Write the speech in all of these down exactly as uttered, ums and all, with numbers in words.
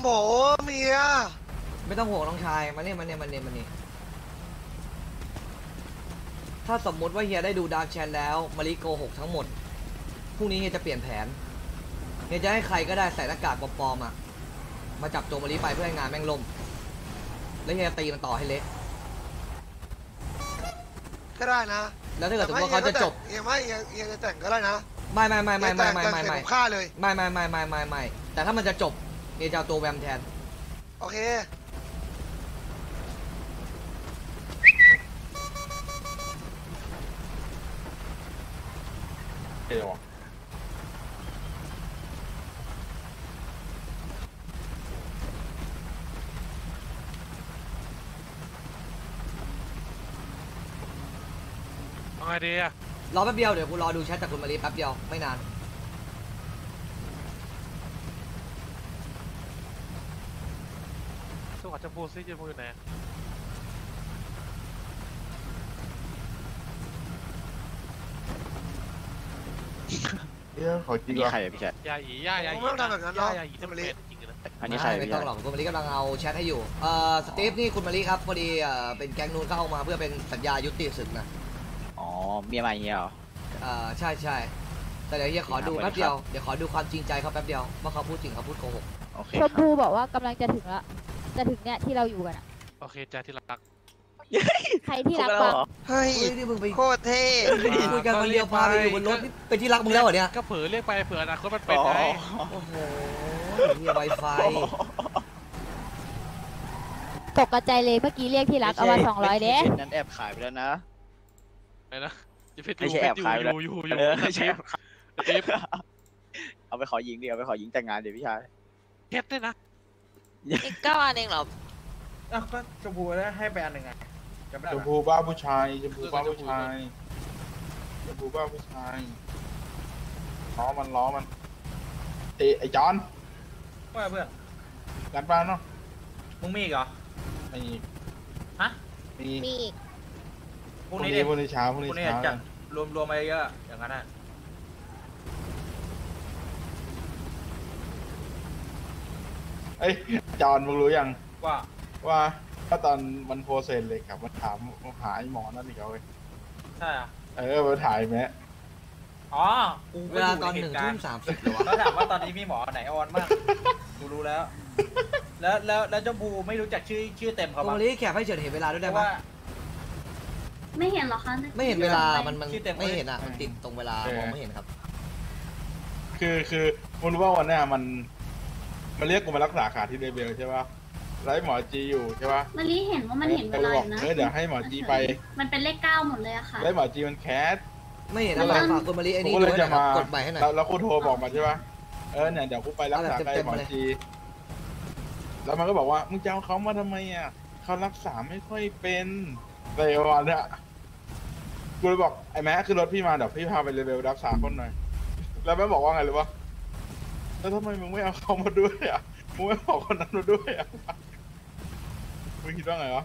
โหเมียไม่ต้องห่วงน้องชายมาเนี่ยมาเนี่ยมาเนี่ยมาเนี่ยถ้าสมมติว่าเฮียได้ดูดาร์กแชนแล้วมาริโกหกทั้งหมดพรุ่งนี้เฮียจะเปลี่ยนแผนเฮียจะให้ใครก็ได้ใส่หน้ากากปลอมๆอ่ะมาจับโจมาริไปเพื่อให้งานแม่งล่มแล้วเฮียตีมันต่อให้เละก็ได้นะแล้วถ้าเกิดสมมติว่าเขาจะจบเฮียไม่เฮียเฮียจะแต่งก็ได้นะไม่ไม่ไม่ไม่ไม่ไม่ไม่ไม่ฆ่าเลยไม่ไม่ไม่ไม่ไม่ไม่แต่ถ้ามันจะจบเฮียจะเอาตัวแวมแทนโอเคเดี๋ยวเอาไงดีอะรอแป๊บเดียวเดี๋ยวกูรอดูแชทจากคุณมารีแป๊บเดียวไม่นานสู้กับชมพูซิชมพูอยู่ไหนเรื่องขอจริงเหรอใครอะพี่แชทยาหยีย่ายาหยีไม่ต้องทำแบบนั้นเนาะยาหยีที่มันเป็นจริงๆนะอันนี้ใครไม่ต้องหรอกคุณมารีกำลังเอาแชทให้อยู่เอ่อสตีฟนี่คุณมารีครับพอดีเอ่อเป็นแก๊งนู้นเข้ามาเพื่อเป็นสัญญายุติศึกนะอ๋อเมียใหม่เงี้ยเหรอเอ่อใช่ใช่แต่เดี๋ยวเฮียขอดูแป๊บเดียวเดี๋ยวขอดูความจริงใจเขาแป๊บเดียวว่าเขาพูดจริงเขาพูดโกหกชมพูบอกว่ากำลังจะถึงละจะถึงเนี่ยที่เราอยู่กันอะโอเคจ้าที่รักใครที่รักบ้างเฮ้ยนี่มึงไปโคตรเท่คุยกันคนเดียวพาไปอยู่บนรถนี่เป็นที่รักมึงแล้วเหรอเนี่ยก็เผลอเรียกไปเผื่ออนาคตมันเป็นไงโอ้โหเฮียไวไฟตกกระจายเลยเมื่อกี้เรียกที่รักเอามาสองร้อยเด้นั้นแอบขายไปแล้วนะไหนนะไม่ใช่แอบขายอยู่อยู่อยู่ไม่ใช่เอาไปขอยิงดิเอาไปขอยิงแต่งงานเดี๋ยวพี่ชายเฮ็ดด้วยนะอีกเก้าอันเองเหรออ้าวก็ชมพูได้ให้ไปอันหนึ่งไงชมพูบ้าผู้ชายชมพูบ้าผู้ชายชมพูบ้าผู้ชายล้อมันล้อมันเอไอจอนว่าเพื่อนกันบ้านเนาะมึงมีอีกเหรอมีฮะมีมีอีกพรุ่งนี้พรุ่งนี้เช้าพรุ่งนี้เช้าจะรวมรวมมาเยอะอย่างนั้นอ่ะเอ้ยจอนมึงรู้ยังว่าว่าถ้าตอนมันโพสเซนเลยครับมันถามหาไอ้หมอนั่นอีกเอาเลยใช่อ่ะเออมาถ่ายไหมอ๋อเวลาตอนหนึ่งทุ่มสามสิบเหรอวะเขาถามว่าตอนนี้มีหมอไหนออนบ้างกูรู้แล้วแล้วแล้วแล้วเจ้าบูไม่รู้จักชื่อชื่อเต็มเขาบ้างวันนี้แขกให้เฉิดเห็นเวลาด้วยได้ไหมไม่เห็นหรอคะไม่เห็นเวลามันมันไม่เห็นอ่ะมันติดตรงเวลามองไม่เห็นครับคือคือมันรู้ว่าวันนี้มันมันเรียกกูมารักษาขาที่เดเบลใช่ป่ะไล่หมอจีอยู่ใช่ป่ะมารีเห็นว่ามันเห็นเวลานะเดี๋ยวให้หมอจีไปมันเป็นเลขเก้าหมดเลยอะค่ะไล่หมอจีมันแคสไม่เห็นอะไรฝากคุณมารีไอ้นี่ด้วยนะครับกดใหม่ให้หน่อยแล้วกูโทรบอกมาใช่ป่ะเออเนี่ยเดี๋ยวกูไปรักษาไล่หมอจีแล้วมันก็บอกว่ามึงจะเอาเขามาทำไมอ่ะเขารักษาไม่ค่อยเป็นอะไรประมาณนี้กูเลยบอกไอ้แม่คือรถพี่มาเดี๋ยวพี่พาไปเลเวลรักษาคนหน่อยแล้วแม่บอกว่าไงรู้ป่ะแล้วทำไมมึงไม่เอาเขามาด้วยอ่ะมึงไม่บอกคนนั้นมาด้วยอ่ะมึงคิดว่าไงวะ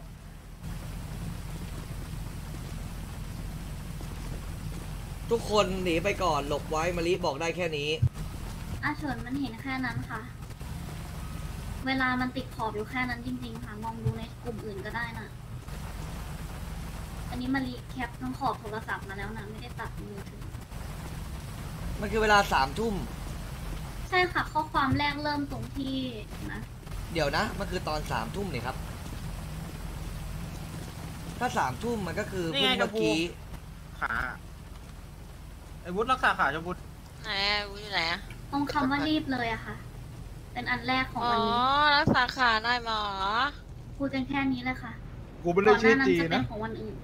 ทุกคนหนีไปก่อนหลบไว้มารีบอกได้แค่นี้อาเฉินมันเห็นแค่นั้นค่ะเวลามันติดขอบอยู่แค่นั้นจริงๆค่ะมองดูในกลุ่มอื่นก็ได้นะอันนี้มารีแคปทั้งขอบโทรศัพท์มาแล้วนะไม่ได้ตัดมือถือมันคือเวลาสามทุ่มใช่ค่ะข้อความแรกเริ่มตรงที่นะเดี๋ยวนะมันคือตอนสามทุ่มนี่ครับถ้าสามทุ่มมันก็คือเพิ่งเมื่อกี้ขาไอ้วุฒิรักษาขาชมพูไหนวุฒิอยู่ไหนอะตรงคำว่ารีบเลยอะค่ะเป็นอันแรกของวันนี้อ๋อรักษาขาได้หมอพูดกันแค่นี้เลยค่ะกูไม่ได้ชื่อจีนะของวันอื่น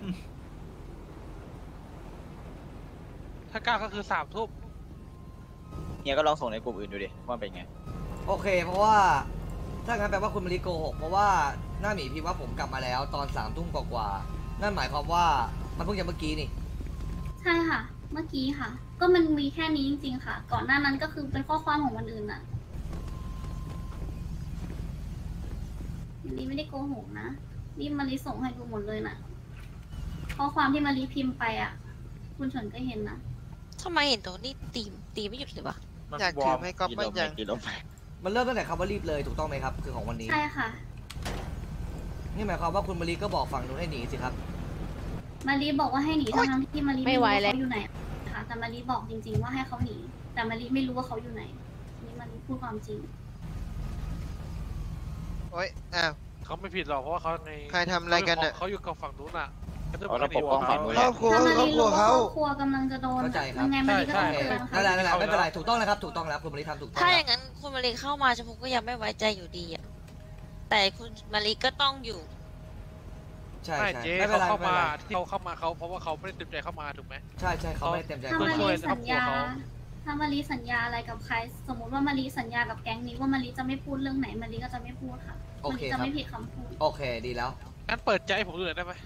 ถ้าเก้าก็คือสามทุ่มเฮียก็ลองส่งในกลุ่มอื่นดูดิว่าเป็นไงโอเคเพราะว่าถ้างั้นแปลว่าคุณมารีโกหกเพราะว่าหน้าหมีพิมพ์ว่าผมกลับมาแล้วตอนสามทุ่มกว่าๆนั่นหมายความว่ามันเพิ่งจะเมื่อกี้นี่ใช่ค่ะเมื่อกี้ค่ะก็มันมีแค่นี้จริงๆค่ะก่อนหน้านั้นก็คือเป็นข้อความของวันอื่นน่ะนี่ไม่ได้โกหกนะนี่มารีส่งให้ดูหมดเลยน่ะข้อความที่มารีพิมพ์ไปอ่ะคุณเฉินก็เห็นนะทำไมเห็นตัวนี้ตีตีไม่หยุดเลยวะอยากถือไม่ก็ไม่ยังกินลมไปมันเริ่มตั้งแต่คำว่ารีบเลยถูกต้องไหมครับคือของวันนี้ใช่ค่ะนี่หมายความว่าคุณมารีก็บอกฝั่งนู้นให้หนีสิครับมารีบอกว่าให้หนีทั้งๆที่มารีไม่ไหวรู้แล้วเขาอยู่ไหนค่ะแต่มารีบอกจริง ๆ ว่าให้เขาหนี แต่มารีไม่รู้ว่าเขาอยู่ไหนนี่มารีพูดความจริงโอ๊ยอ้าวเขาไม่ผิดหรอกเพราะว่าเขาในใครทำอะไรกันน่ะเขาอยู่กับฝั่งนู้นอ่ะก็จะเอาระบบป้องกันไว้ครอบครัวถ้ามาครอรีบครัรู้วว่าคเขารอบครัวกำลังจะโดนเข้าใจครับยังไงมารีก็ต้องเตือนค่ะนั่นแหละนั่นแหละไม่เป็นไรถูกต้องแล้วครับถูกต้องแล้วคุณมารีทำถูกต้องถ้าอแล้วย่างนั้นคุณมารีเข้ามาชมพูก็ยังไม่ไว้ใจอยู่ดีอ่ะ แต่คุณมารีก็ต้องอยู่ใช่ไม่ใช่เจ๊ไม่เป็นเขาไรเข้าไม่เป็นมาไรที่เขาเข้ามาเขาเพราะว่าเขาไม่ได้เต็มใจเข้ามาถูกไหมใช่ใช่เขาไม่ได้เต็มใจถ้าเข้ามามารีสัญญาเขาถ้ามารีสัญญาอะไรกับใคร สมมติว่ามารีสัญญากับแก๊งนี้ว่ามารีจะไม่พูดเรื่องไหนมารีก็จะไม่พูดค่ะโอมาเครีคจะรับไม่ผิดคำพูดโอเคดีแล้วงั้นเปิดใจให้ผมดูหน่อยได้ไหม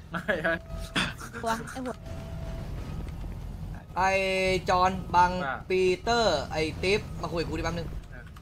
ไอจอนบังว่าปีเตอร์ไอติ๊บมาคุยกับกูดิแป๊บนึง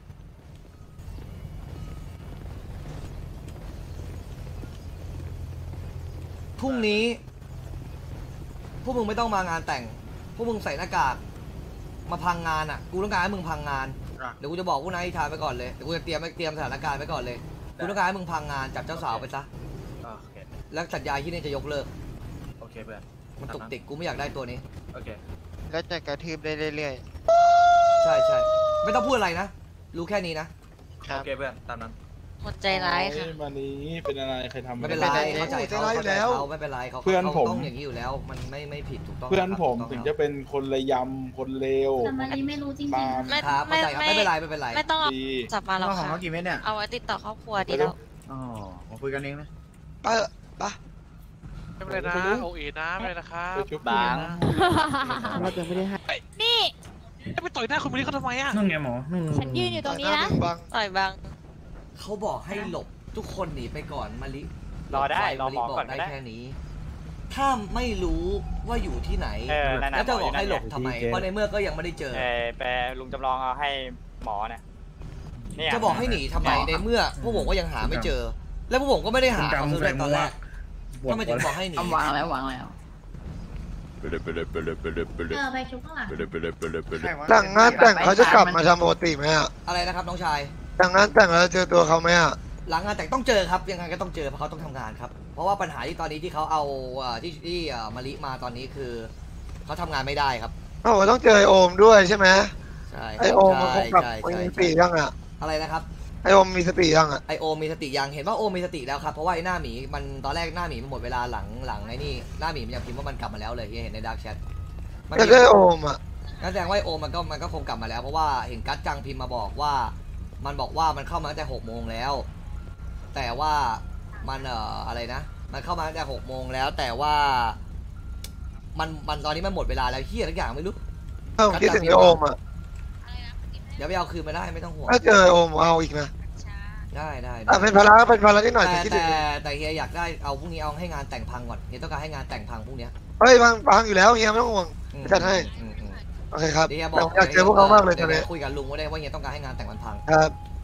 พรุ่งนี้พวกมึงไม่ต้องมางานแต่งพวกมึงใส่หน้ากากมาพังงานอ่ะกูต้องการให้มึงพังงานอ่ะเดี๋ยวกูจะบอกกูนายทานไปก่อนเลยเดี๋ยวกูจะเตรียมเตรียมสถานการณ์ไว้ก่อนเลยกูต้องการให้มึงพังงานจับเจ้าสาวไปซะอ่ะโอเคแล้วสัญญาที่นี่จะยกเลิกโอเคเพื่อนมันตุกติกกูไม่อยากได้ตัวนี้โอเคแล้วจะกระทืบได้เรื่อยใช่ใช่ไม่ต้องพูดอะไรนะ รู้แค่นี้นะๆ ครัโอบ เคเพื่อนตามนั้นคนใจร้ายค่ะโอ้มานี้เป็นอะไรใครทำไม่เป็นไรไม่เข้าใจเป็นไรเขาไม่เข้าเป็นไรใจอยู่แล้วเขาไม่เป็นไรเขาเพื่อนเขาผมต้องอย่างนี้อยู่แล้ว มันไม่ไม่ผิดถูกต้องเพื่อนผมถูกถึงต้จะแล้วเป็นคนระยำคนเลวแต่มารีไม่รู้จริงตามๆไม่ค่ะครับเข้าใจครับไม่เป็นไรไม่เป็นไรไม่ต้องเอาดีจับมาหรอกของค่ะเขากี่เม็ดเนี่ยเอาไว้ติดต่อครอบครัวดีแล้วอ๋อมาคุยกันเองนะไปเถอะไปไม่เป็นไรนะโอเอนะไม่เป็นไรนะครับไปชุบบางเราจะไม่ได้ให้นี่ไปต่อยหน้าคุณมารีเขาทำไมอ่ะนั่นไงหมอนั่นฉันยืนอยู่ตรงนี้นะบังต่อยบังเขาบอกให้หลบทุกคนหนีไปก่อนมาลิรอได้หลบรอหมอมาลิบก่อนได้ก็ได้แค่นี้ ถ้าไม่รู้ว่าอยู่ที่ไหนเออนั่นน่ะแล้วจะบอกให้หลบมออยู่นั่นไงทำไมเพราะในเมื่อก็ยังไม่ได้เจอเออไปลุงจำลองเอาให้หมอเนี่ยเนี่ยจะบอกให้หนีทำไมในเมื่อพวกผมก็ยังหาไม่เจอ แล้วพวกผมก็ไม่ได้หาเขาซื้อได้ตอนแรกทำไมถึงบอกให้หนีวางแล้ววางแล้วเออไปชุบข้างหลังแต่งงานแต่งเขาจะกลับมาทำปกติไหมอ่ะอะไรนะครับน้องชายแต่งงานแต่งแล้วเจอตัวเขาไหมอ่ะหลังงานแต่งต้องเจอครับยังไงก็ต้องเจอเพราะเขาต้องทำงานครับ เพราะว่าปัญหาที่ตอนนี้ที่เขาเอาเอ่อที่ที่เอ่อมาลิมาตอนนี้คือเขาทำงานไม่ได้ครับเขาบอกว่าต้องเจอไอโอมด้วยใช่ไหมใช่ไอโอมมันคงกลับใช่มีใช่สใช่ติยังอ่ะอะไรนะครับไอโอมมีสติยังอ่ะไอโอมมีสติยังเห็นว่าโอมมีสติแล้วครับเพราะว่าไอหน้าหมีมันตอนแรกหน้าหมีมันหมดเวลาหลังหลังไอ้นี่หน้าหมีมันยังพิมพ์ว่ามันกลับมาแล้วเลยที่เห็นในดาร์กแชทมันแต่ได้โอมอ่ะนั่นแสดงว่าไอโอมมันก็มันก็คงกลับมาแล้วเพราะว่าเห็นกัดจังพิมพ์มาบอกว่า มันบอกว่ามันเข้ามาตั้งแต่หกโมงแล้ว แต่ว่ามันเอ่ออะไรนะ มันเข้ามาตั้งแต่หกโมงแล้ว แต่ว่า มันมันตอนนี้มันหมดเวลาแล้วเฮียทุกอย่างไม่รู้ถ้าผมคิดถึงไอโอมอ่ะเดี๋ยวไปเอาคืนมาได้ไม่ต้องห่วงถ้าเจอไอโอมเอาอีกนะได้ได้ได้อ่ะเป็นภาระเป็นภาระนิดหน่อยแต่แต่คิดแต่ถึงแต่เฮียอยากได้เอาพรุ่งนี้เอาให้งานแต่งพังก่อนเฮียต้องการให้งานแต่งพังพรุ่งเนี้ยเฮ้ยบางบางอยู่แล้วเฮียไม่ต้องห่วงอืมจัดให้อืมอืมโอเคครับเดี๋ยวเฮียบแต่อกผมอยากเจอพวกเขามากเลยตอนนี้ดี๋วคุยกับลุงว่าได้ว่าเฮียต้องการให้งานแต่งมันพังครับ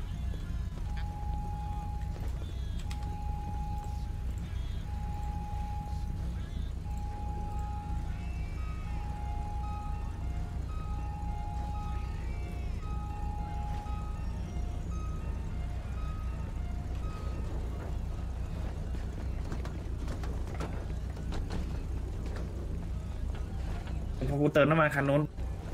พอกูเติมน้ำมันคันนู้น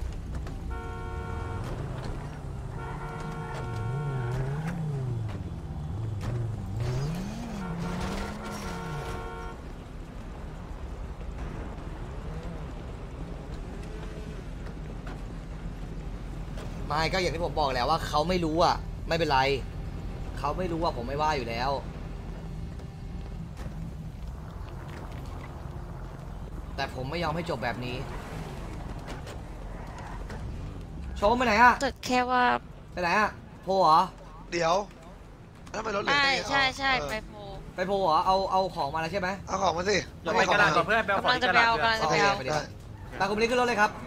ไม่ก็อย่างที่ผมบอกแล้วว่าเขาไม่รู้อ่ะ ไม่เป็นไร เขาไม่รู้ว่าผมไม่ว่าอยู่แล้ว แต่ผมไม่ยอมให้จบแบบนี้ โชว์ไปไหนอ่ะแต่แค่ว่าไปไหนอ่ะโพเหรอเดี๋ยวถ้าไม่ลดเหลือใช่ได้ใช่ใช่เออไปโพไปโพเหรอเอาเอาของมาแล้วใช่ไหมเอาของมาสิเราไปกระดาษก่อนเพื่อนไปเอาของกำลังที่จะกไประดาษเอาเพื่อนกำลังจะโอไปเคเอาไปดีครับตาคุณไปขึ้นรถเลยครับ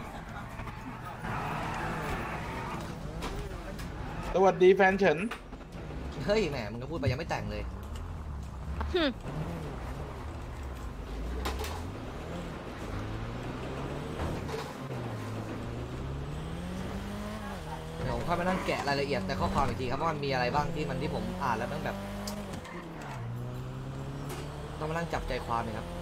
สวัสดีแฟนเฉินเฮ้ยแหมมึงก็พูดไปยังไม่แต่งเลย งงผมค่อยมานั่งแกะรายละเอียดในข้อความอีกทีครับว่ามันมีอะไรบ้างที่มันที่ผมอ่านแล้วต้องแบบ ต้องมานั่งจับใจความเลยครับ